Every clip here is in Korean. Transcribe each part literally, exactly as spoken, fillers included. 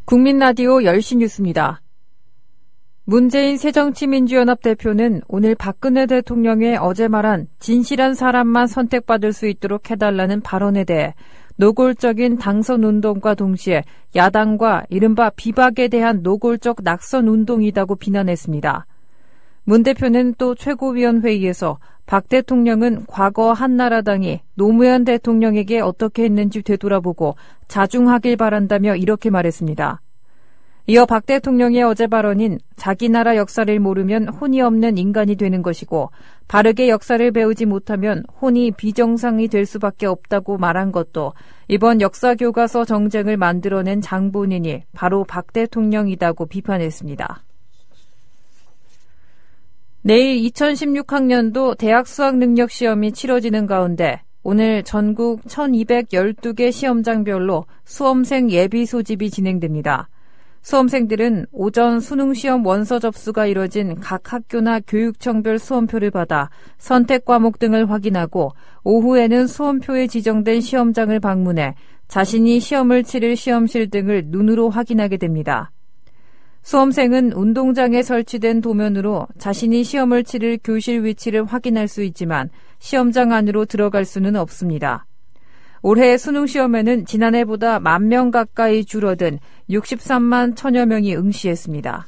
국민라디오 열 시 뉴스입니다. 문재인 새정치민주연합 대표는 오늘 박근혜 대통령의 어제 말한 진실한 사람만 선택받을 수 있도록 해달라는 발언에 대해 노골적인 당선운동과 동시에 야당과 이른바 비박에 대한 노골적 낙선운동이라고 비난했습니다. 문 대표는 또 최고위원회의에서 박 대통령은 과거 한나라당이 노무현 대통령에게 어떻게 했는지 되돌아보고 자중하길 바란다며 이렇게 말했습니다. 이어 박 대통령의 어제 발언인 자기 나라 역사를 모르면 혼이 없는 인간이 되는 것이고 바르게 역사를 배우지 못하면 혼이 비정상이 될 수밖에 없다고 말한 것도 이번 역사교과서 정쟁을 만들어낸 장본인이 바로 박 대통령이라고 비판했습니다. 내일 이천십육 학년도 대학 수학능력시험이 치러지는 가운데 오늘 전국 천이백십이 개 시험장별로 수험생 예비 소집이 진행됩니다. 수험생들은 오전 수능시험 원서 접수가 이뤄진 각 학교나 교육청별 수험표를 받아 선택 과목 등을 확인하고 오후에는 수험표에 지정된 시험장을 방문해 자신이 시험을 치를 시험실 등을 눈으로 확인하게 됩니다. 수험생은 운동장에 설치된 도면으로 자신이 시험을 치를 교실 위치를 확인할 수 있지만 시험장 안으로 들어갈 수는 없습니다. 올해 수능시험에는 지난해보다 만 명 가까이 줄어든 육십삼만 천여 명이 응시했습니다.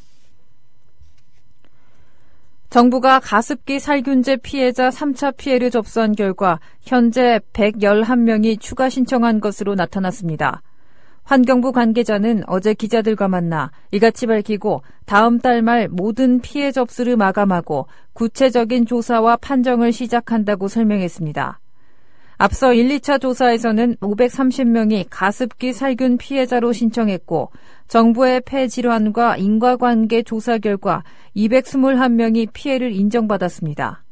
정부가 가습기 살균제 피해자 삼 차 피해를 접수한 결과 현재 백십일 명이 추가 신청한 것으로 나타났습니다. 환경부 관계자는 어제 기자들과 만나 이같이 밝히고 다음 달 말 모든 피해 접수를 마감하고 구체적인 조사와 판정을 시작한다고 설명했습니다. 앞서 일, 이 차 조사에서는 오백삼십 명이 가습기 살균 피해자로 신청했고 정부의 폐질환과 인과관계 조사 결과 이백이십일 명이 피해를 인정받았습니다.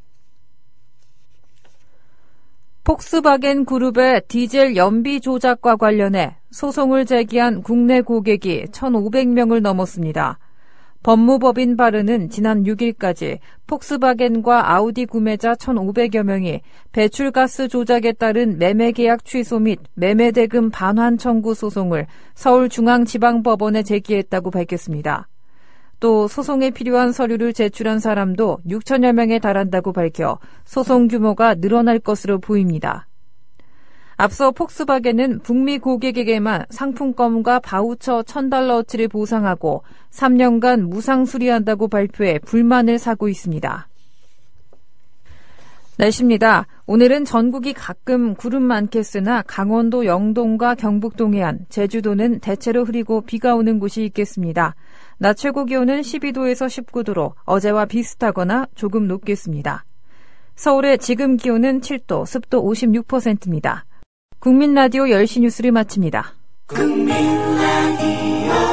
폭스바겐 그룹의 디젤 연비 조작과 관련해 소송을 제기한 국내 고객이 천오백 명을 넘었습니다. 법무법인 바르는 지난 육 일까지 폭스바겐과 아우디 구매자 천오백여 명이 배출가스 조작에 따른 매매계약 취소 및 매매대금 반환 청구 소송을 서울중앙지방법원에 제기했다고 밝혔습니다. 또 소송에 필요한 서류를 제출한 사람도 육천여 명에 달한다고 밝혀 소송 규모가 늘어날 것으로 보입니다. 앞서 폭스바겐은 북미 고객에게만 상품권과 바우처 천 달러어치를 보상하고 삼 년간 무상 수리한다고 발표해 불만을 사고 있습니다. 날씨입니다. 오늘은 전국이 가끔 구름 많겠으나 강원도 영동과 경북 동해안, 제주도는 대체로 흐리고 비가 오는 곳이 있겠습니다. 낮 최고 기온은 십이 도에서 십구 도로 어제와 비슷하거나 조금 높겠습니다. 서울의 지금 기온은 칠 도, 습도 오십육 퍼센트입니다. 국민라디오 열 시 뉴스를 마칩니다. 국민라디오